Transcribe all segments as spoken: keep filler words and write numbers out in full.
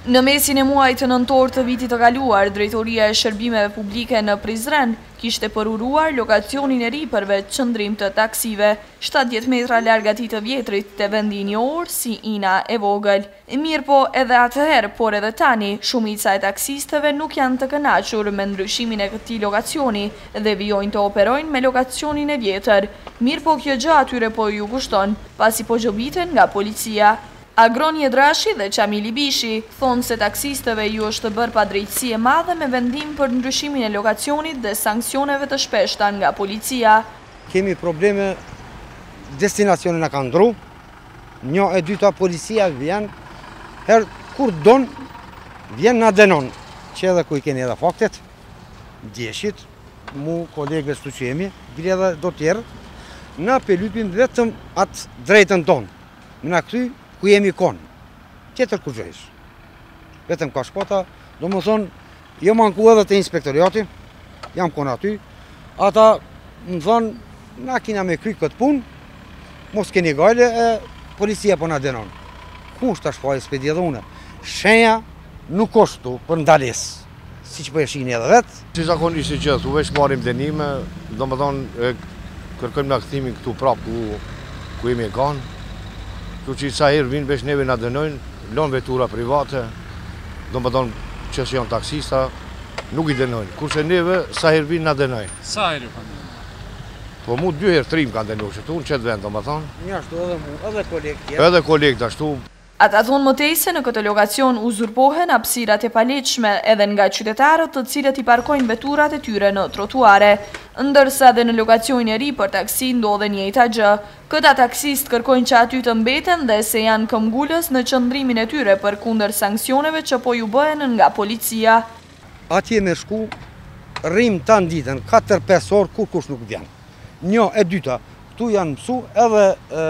Në mesin e muajit nëntor të vitit të kaluar, Drejtoria e Shërbimeve Publike në Prizren kishte përuruar lokacionin e ri për vetë qëndrim të taksive, shtatëdhjetë metra larg atij të vjetrit të vendi i njohur si Ina e vogël. Mirë po edhe atëherë, por edhe tani, shumica e taksistëve nuk janë të kënaqur me ndryshimin e këtij lokacioni dhe vijojnë të operojnë me lokacionin e vjetër. Mirë po kjo gjë atyre po ju kushton, pasi po gjobiten nga policia. Agron Jedrashi dhe Qamili Bishi thonë se taksistëve ju është bërë pa drejtësi e madhe me vendim për ndryshimin e lokacionit dhe sankcioneve të shpeshta nga policia. Kemi probleme, destinacionin e ka ndru, një e dyta policia vjen, her kur don, vjen na denon, që edhe ku i keni edhe faktet, djeshit, mu kolegës të që jemi, bile edhe do tjerë, na pëllypim vetëm atë drejtën tonë, na këty ku jemi konë, qëtër kur gjëjsh. Vetëm ka shpata, do më thonë, jo manku edhe të inspektoriati, jam konë aty, ata më thonë, na kina me kry këtë punë, mos keni gajle, e policia po na denon. Ku është ashtë fa e spedi edhe une? Shenja nuk është për ndales, si që po e shini edhe vetë. Si zakonisht i gjithë, u veç marim denime, do më thonë, kërkojmë nga këthimin këtu prapë ku, ku jemi e kanë. Kërë që i sa herë vinë veç neve nga dënojnë, lonë vetura private, do më thonë që që janë taksista, nuk i dënojnë. Kurse neve, sa herë vinë nga dënojnë. Sa herë kanë dënojnë? Po mu dy herë trim kanë dënojnë, që tu në qëtë vend, do më thonë. Një ashtu edhe mu, edhe kolekt tjerë. Edhe kolekt ashtu. Ata thonë mëtej se në këtë lokacion uzurpohen hapësirat e paleqshme edhe nga qytetarët të cilët i parkojnë veturat e tyre në trotuare, ndërsa dhe në lokacionin e ri për taksi ndodhe njëjta gjë. Këta taksist kërkojnë që aty të mbeten dhe se janë këmbgulës në qëndrimin e tyre për kundër sanksioneve që po ju bëhen nga policia. Atje me shku, rrim të ditën, katër pesë orë, kur kush nuk vjen. Një e dyta, këtu janë mësu edhe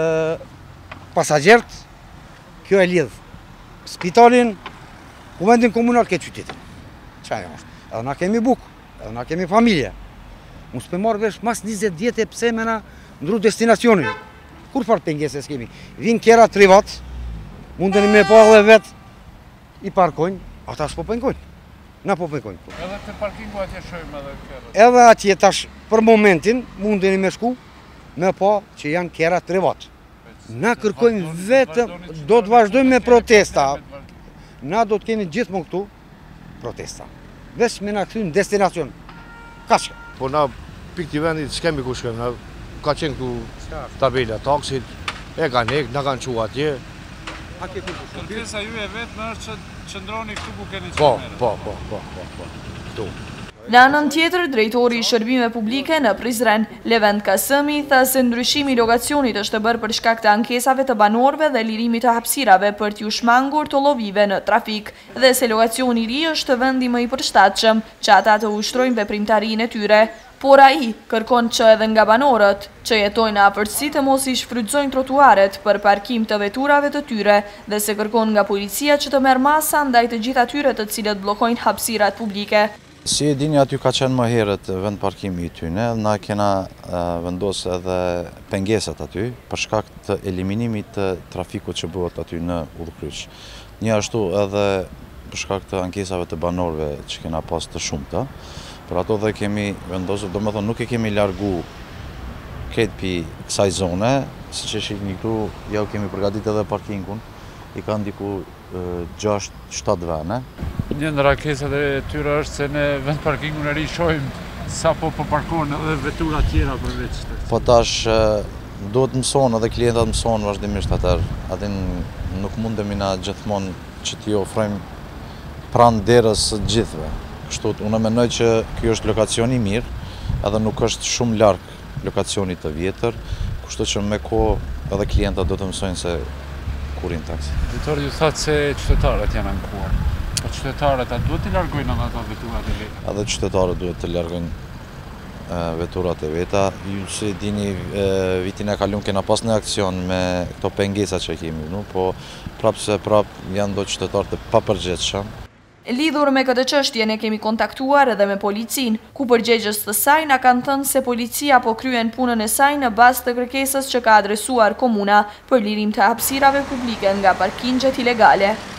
pasagjerët. Kjo e lidhë spitalin, kuvendin komunal ke qytetin. Qa e është? Edhe na kemi bukë, edhe na kemi familje. Musë për marrë vesh mas njëzet djetë pse me na ndru destinacionin. Kur farë pengeses kemi? Vinë kjera privat, mundeni me pa dhe vetë i parkojnë, ata s'po pëngojnë. Na po pëngojnë. Edhe të parkingu atje shojmë edhe kjera? Edhe atje tash për momentin mundeni me shku me pa që janë kjera privat. Na kërkojmë vetëm, do të vazhdojmë me protesta. Na do të kemi gjithmonë këtu protesta. Vesh me na këtu në destinacion. Ka shka. Po na pik t'i vendit s'kemi ku shkojmë. Ka qenë këtu tabela taksit, e kanë hek, na kanë qu atje. Kërkesa ju e vetë më është që qëndroni këtu ku keni Po, qëmere. po, po, po, po, po, këtu. Në anën tjetër, drejtori i Shërbimeve Publike në Prizren, Levent Kasëmi, tha se ndryshimi i lokacionit është bërë për shkak të ankesave të banorëve dhe lirimit të hapësirave për t'ju shmangur të llovive në trafik, dhe se lokacioni i ri është vendi më i përshtatshëm që ata të ushtrojnë veprimtarinë e tyre. Por ai kërkon që edhe nga banorët që jetojnë në afërsi të mos i shfrytëzojnë trotuaret për parkim të veturave të tyre dhe se kërkon nga policia që të merr masa ndaj të gjithë atyre të cilët bllokojnë hapësirat publike. Si e dini, aty ka qenë më herët vend parkimi i tyne, na kena vendosë edhe pengesat aty për shkak të eliminimit të trafikut që bëhet aty në udhëkryq. Një ashtu edhe për shkak të ankesave të banorëve që kena pas të shumta. Për ato dhe kemi vendosur, do më thonë, nuk e kemi largu këtë pi kësaj zone, si që shikni këtu, ja u kemi përgatit edhe parkingun, i ka ndiku gjashtë shtatë vene. Një në rakesat e tyre është se në vend parkingu në ri shojmë sa po përparkojnë edhe vetura tjera përveç të. Po tash duhet mëson edhe klientat mëson vazhdimisht atër. Atin nuk mundemi na gjithmonë që t'i ofrojmë pranë derës së gjithëve. Kështu, unë mendoj që ky është lokacioni mirë, edhe nuk është shumë larg lokacionit të vjetër, kështu që me kohë edhe klientat do të mësojnë se kur i në taksi. Drejtori ju thatë se qytetarët janë ankuar. Po qytetarët a duhet t'i largojnë edhe ato veturat e veta? Edhe qytetarët duhet të largojnë veturat e veta. Ju si dini, vitin e kaluar kena pas në aksion me këto pengesa që kemi, no? Po prapë se prapë janë do qytetarë të papërgjegjshëm. Lidhur me këtë çështje ne kemi kontaktuar edhe me policin, ku përgjegjës të saj na kanë thënë se policia po kryen punën e saj në bazë të kërkesës që ka adresuar komuna për lirim të hapësirave publike nga parkingjet ilegale.